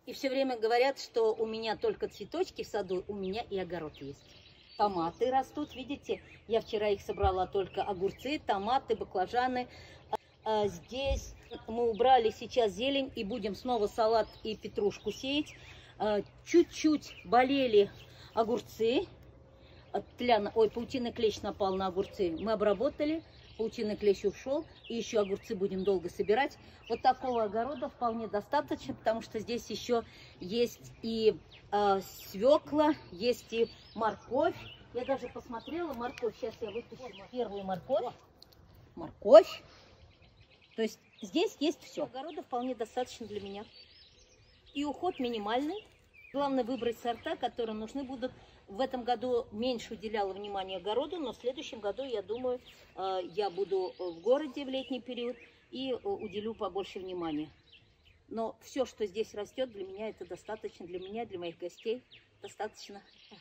И все время говорят, что у меня только цветочки в саду, у меня и огород есть. Томаты растут, видите, я вчера их собрала, только огурцы, томаты, баклажаны. Здесь мы убрали сейчас зелень и будем снова салат и петрушку сеять. Чуть-чуть болели огурцы. Паутинный клещ напал на огурцы. Мы обработали, паутинный клещ ушел. И еще огурцы будем долго собирать. Вот такого огорода вполне достаточно, потому что здесь еще есть и свекла, есть и морковь. Я даже посмотрела морковь. Сейчас я выпущу первую морковь. Морковь. То есть здесь есть все. Огорода вполне достаточно для меня. И уход минимальный. Главное выбрать сорта, которые нужны будут. В этом году меньше уделяла внимания огороду, но в следующем году, я думаю, я буду в городе в летний период и уделю побольше внимания. Но все, что здесь растет, для меня это достаточно, для меня, для моих гостей достаточно